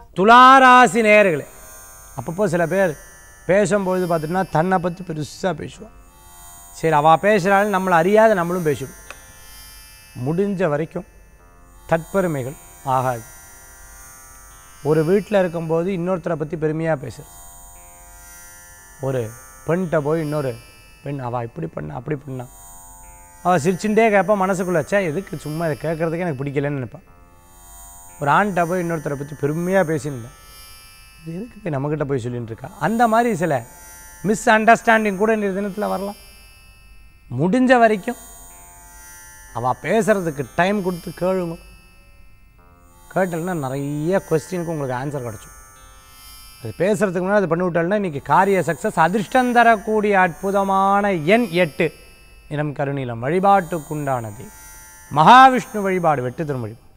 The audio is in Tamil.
துளாராசி நேயர்களே, அப்பப்போ சில பேர் பேசும்பொழுது பார்த்துட்டுனா தன்னை பற்றி பெருசாக பேசுவாள். சரி, அவள் பேசுகிறாள், நம்மளை அறியாத நம்மளும் பேசிவிடும். முடிஞ்ச வரைக்கும் தற்பெருமைகள் ஆகாது. ஒரு வீட்டில் இருக்கும்போது இன்னொருத்தரை பற்றி பெருமையாக பேசுறது. ஒரு பெண்கிட்ட போய் இன்னொரு பெண் அவள் இப்படி பண்ணா அப்படி பண்ணா, அவள் சிரிச்சுட்டே கேட்பான், மனசுக்குள்ளே வச்சா எதுக்கு சும்மா இதை கேட்குறதுக்கு எனக்கு பிடிக்கலன்னு நினைப்பான். ஒரு ஆண்கிட்ட போய் இன்னொருத்தரை பற்றி பெருமையாக பேசியிருந்தேன், இது எதுக்கு போய் நம்மக்கிட்ட போய் சொல்லிட்டு இருக்கா. அந்த மாதிரி சில மிஸ் அண்டர்ஸ்டாண்டிங் கூட இந்த தினத்தில் வரலாம். முடிஞ்ச வரைக்கும் அவள் பேசுகிறதுக்கு டைம் கொடுத்து கேளுங்க. கேட்டல்னா நிறைய கொஸ்டினுக்கு உங்களுக்கு ஆன்சர் கிடச்சும். அது பேசுகிறதுக்கு முன்னாடி அது பண்ணி விட்டால்னா இன்றைக்கி காரிய சக்ஸஸ். அதிர்ஷ்டம் தரக்கூடிய அற்புதமான எண் 8, நிறம் கருநீலம். வழிபாட்டுக்குண்டானது மகாவிஷ்ணு வழிபாடு, வெற்றி தரும் வழிபாடு.